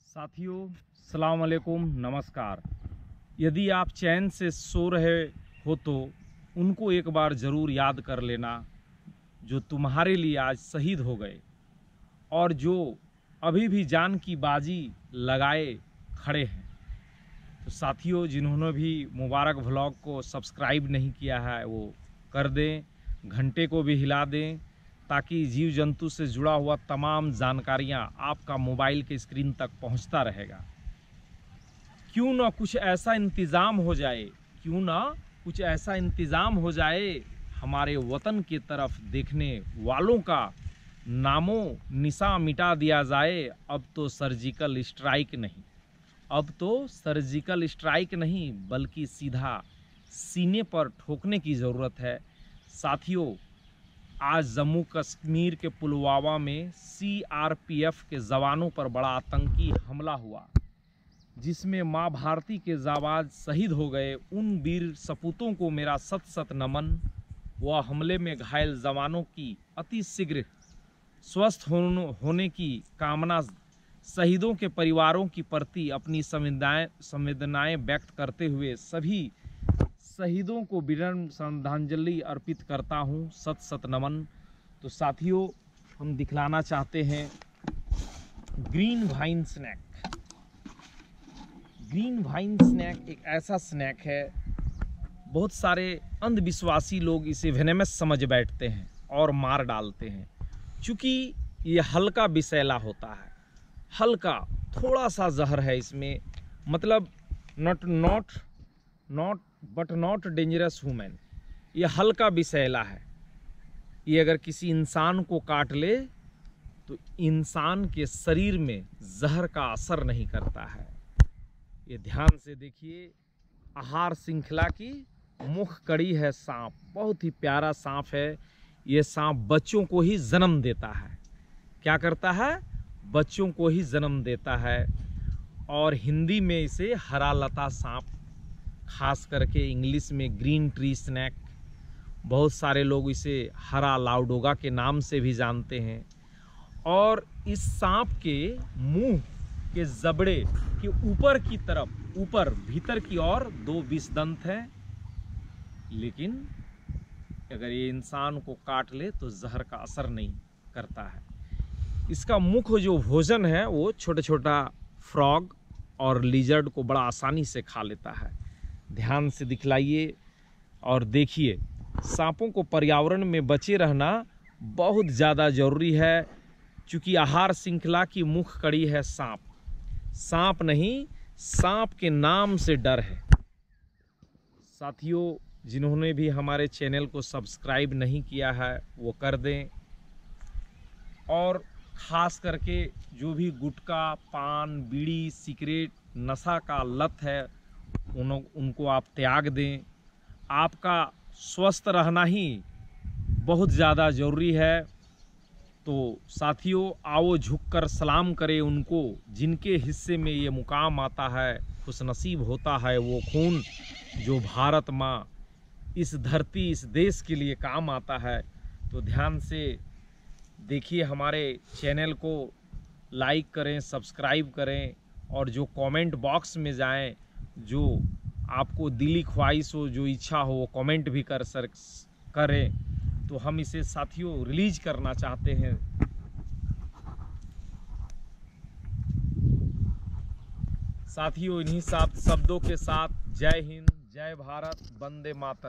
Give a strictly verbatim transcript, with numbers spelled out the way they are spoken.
साथियों सलाम अलैकुम, नमस्कार। यदि आप चैन से सो रहे हो तो उनको एक बार ज़रूर याद कर लेना जो तुम्हारे लिए आज शहीद हो गए और जो अभी भी जान की बाजी लगाए खड़े हैं। तो साथियों, जिन्होंने भी मुबारक व्लॉग को सब्सक्राइब नहीं किया है वो कर दें, घंटे को भी हिला दें ताकि जीव जंतु से जुड़ा हुआ तमाम जानकारियां आपका मोबाइल के स्क्रीन तक पहुंचता रहेगा। क्यों ना कुछ ऐसा इंतज़ाम हो जाए क्यों ना कुछ ऐसा इंतज़ाम हो जाए हमारे वतन की तरफ देखने वालों का नामो निशा मिटा दिया जाए। अब तो सर्जिकल स्ट्राइक नहीं अब तो सर्जिकल स्ट्राइक नहीं बल्कि सीधा सीने पर ठोकने की ज़रूरत है। साथियों, आज जम्मू कश्मीर के पुलवामा में सी आर पी एफ के जवानों पर बड़ा आतंकी हमला हुआ, जिसमें माँ भारती के जाबाज शहीद हो गए। उन वीर सपूतों को मेरा सत सत नमन। वह हमले में घायल जवानों की अति शीघ्र स्वस्थ होने की कामना शहीदों के परिवारों की प्रति अपनी संवेदनाएं संवेदनाएं व्यक्त करते हुए सभी शहीदों को विनम्र श्रद्धांजलि अर्पित करता हूं। सत सत नमन। तो साथियों, हम दिखलाना चाहते हैं green vine snake. Green vine snake एक ऐसा स्नैक है, बहुत सारे अंधविश्वासी लोग इसे वेनेमस समझ बैठते हैं और मार डालते हैं। चूँकि ये हल्का विषैला होता है, हल्का थोड़ा सा जहर है इसमें, मतलब not not not but not dangerous venom. ये हल्का विषैला है। ये अगर किसी इंसान को काट ले तो इंसान के शरीर में जहर का असर नहीं करता है। ये ध्यान से देखिए। आहार श्रृंखला की मुख्य कड़ी है सांप। बहुत ही प्यारा सांप है। ये सांप बच्चों को ही जन्म देता है। क्या करता है? बच्चों को ही जन्म देता है। और हिंदी में इसे हरा लता सांप, खास करके इंग्लिश में ग्रीन ट्री स्नैक, बहुत सारे लोग इसे हरा लाउडोगा के नाम से भी जानते हैं। और इस सांप के मुंह के जबड़े के ऊपर की तरफ, ऊपर भीतर की ओर दो विष दंत हैं, लेकिन अगर ये इंसान को काट ले तो जहर का असर नहीं करता है। इसका मुख्य जो भोजन है वो छोटा छोटा फ्रॉग और लिजर्ड को बड़ा आसानी से खा लेता है। ध्यान से दिखलाइए और देखिए। सांपों को पर्यावरण में बचे रहना बहुत ज़्यादा ज़रूरी है, क्योंकि आहार श्रृंखला की मुख्य कड़ी है सांप। सांप नहीं, सांप के नाम से डर है। साथियों, जिन्होंने भी हमारे चैनल को सब्सक्राइब नहीं किया है वो कर दें। और ख़ास करके जो भी गुटखा, पान, बीड़ी, सिगरेट, नशा का लत है उन, उनको आप त्याग दें। आपका स्वस्थ रहना ही बहुत ज़्यादा ज़रूरी है। तो साथियों, आओ झुककर सलाम करें उनको जिनके हिस्से में ये मुकाम आता है। खुशनसीब होता है वो खून जो भारत माँ, इस धरती, इस देश के लिए काम आता है। तो ध्यान से देखिए, हमारे चैनल को लाइक करें, सब्सक्राइब करें और जो कमेंट बॉक्स में जाएं, जो आपको दिली ख्वाहिश हो, जो इच्छा हो, वो कमेंट भी कर सर करें। तो हम इसे साथियों रिलीज करना चाहते हैं। साथियों, इन्हीं सात शब्दों के साथ जय हिंद, जय भारत, वंदे मातरम।